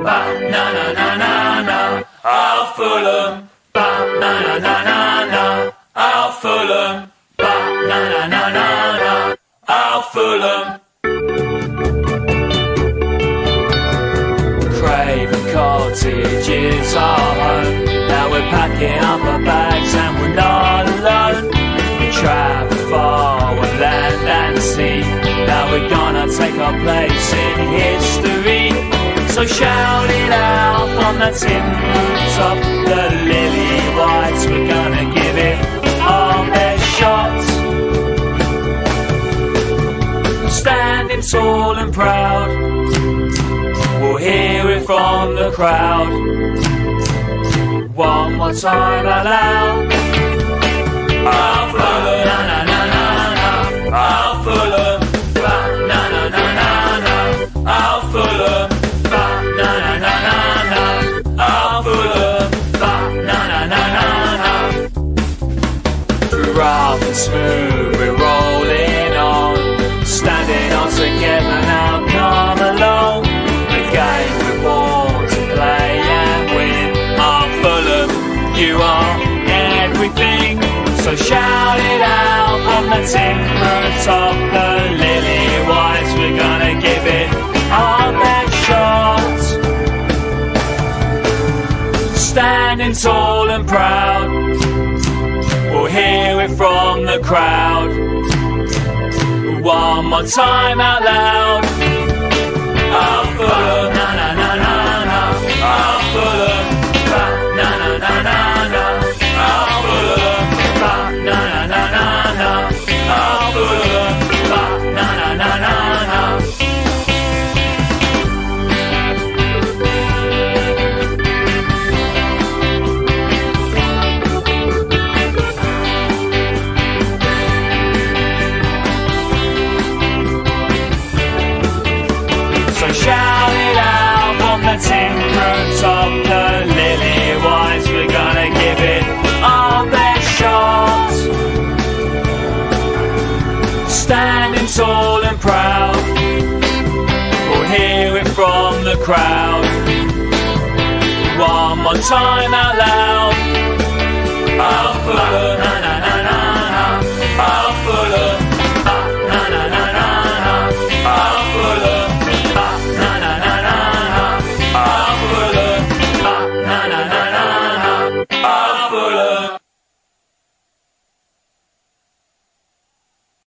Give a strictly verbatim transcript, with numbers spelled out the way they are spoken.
ba na na na na na. Our Fulham, ba na na na na na. Our Fulham, ba na na na na na. Our Fulham. Craven Cottage is our home. Now we're packing up our bags and we're not alone. We travel far with land and sea. Now we're gonna take our place in history. So shout it out from the tin rooftop, the lily whites. We're gonna give it our best shot. Standing tall and proud, we'll hear it from the crowd. One more time out loud. Our Fulham, na na na na na. Our Fulham, ba na na na na na. Our Fulham, ba na na na na na. Our Fulham, ba na na na na na. Rough and smooth, we're rolling on, standing all together now. Come along, the game we're born to play and win. Our Fulham, you are everything. So shout it out from the tin rooftop, the lily whites. We're gonna give it our best shot. Standing tall and proud, we'll hear it from the crowd. One more time out loud. Our Fulham, na na na na na. Our Fulham, ba na na na na na. Our Fulham, ba na na na na na. Our Fulham, ba na na na na na. So shout it out from the tin rooftop, the lily whites. We're gonna give it our best shot. Standing tall and proud, we'll hear it from the crowd. One more time out loud. Our Fulham.